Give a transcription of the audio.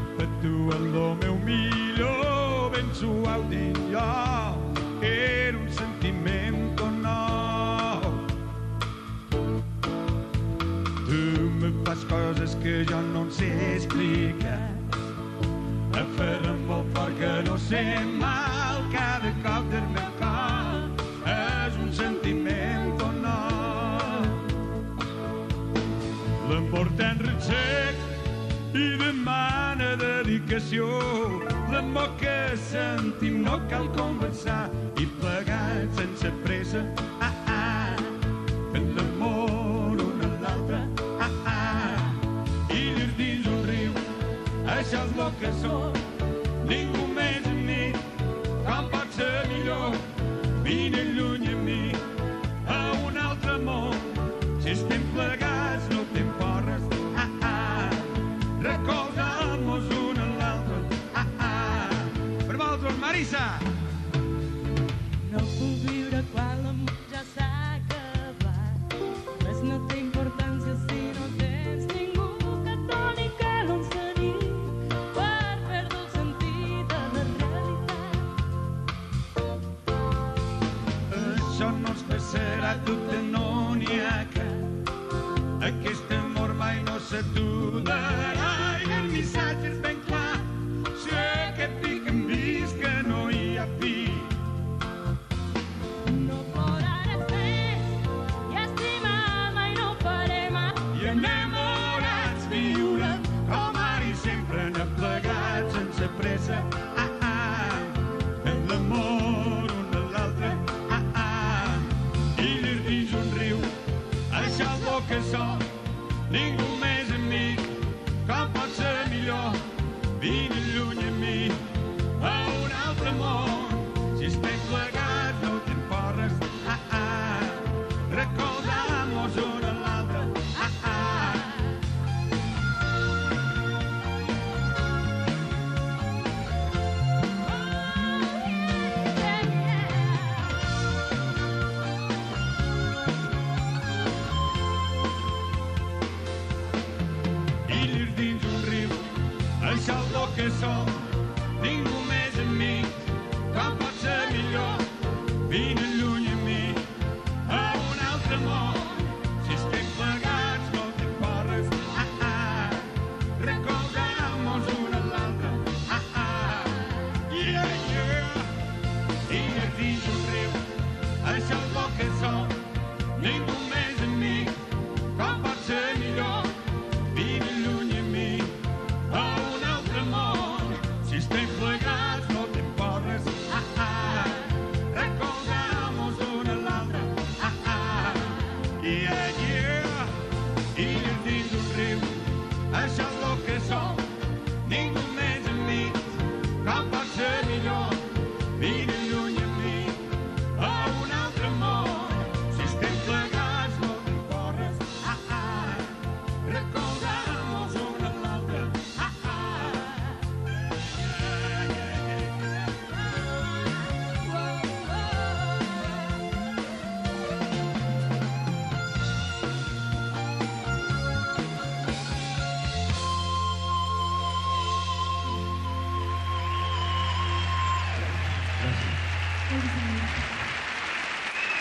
per tu en lo meu millor, ben suau dins jo, era un sentimento nou. Tu me fas coses que jo no en sé explicar, em farem molt fort que no sé mal, cada cop del meu cor és un sentimento nou. L'amor tan sec i demana dedicació, l'amor que sentim no cal conversar i plegats sense pressa, fent l'amor un a l'altre, illes dins un riu, això és lo que som, ningú més amic, com pot ser millor, vine lluny a mi, a un altre món, si estem plegats no te'n porres, recolzamos un a l'altre, per vosaltres, Marisa! No puc viure quan l'amor ja s'ha acabat, res no té importància si no tens ningú que et doni calor cedir per perdre el sentit de la realitat. Això no es passarà, tot no n'hi ha cap, aquest amor mai no s'aturarà i el missatge és ben clar, sé que pic hem vist que no hi ha fi. No ploraràs més i estimar mai no farem I enamorats viure com ara i sempre anar plegats sense pressa, fent l'amor un a l'altre, illes dins un riu, això és lo que som, ningú més amic, com pot ser millor, vine lluny a mi, a un altre món, si estem plegats no te'n porres, recolzamos un a l'altre, illes dins un riu, això és lo que som, ningú més amic, com pot ser millor, vine lluny a mi, a un altre món, si estem plegats no te'n porres, recolzamos un a l'altre, yeah, yeah, illes dins un riu, això és lo que som, ningú més amic, com pot ser millor, vine lluny a mi, a un altre món, si estem plegats no te'n porres, recolzamos un a l'altre, yeah, yeah, illes dins un riu, això és lo que som, ningú més amic, com pot ser millor, vine lluny a mi, a un altre món, si estem plegats no te'n porres, recolzamos un a l'altre, Gràcies.